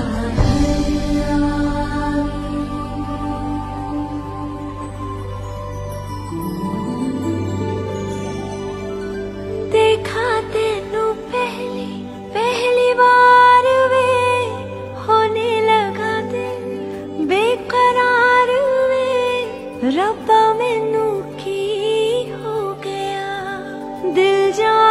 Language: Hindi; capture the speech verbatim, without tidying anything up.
देखा तेनू पहली पहली बार वे होने लगा दिल बेकरार वे रब्बा मैनू की हो गया दिल जा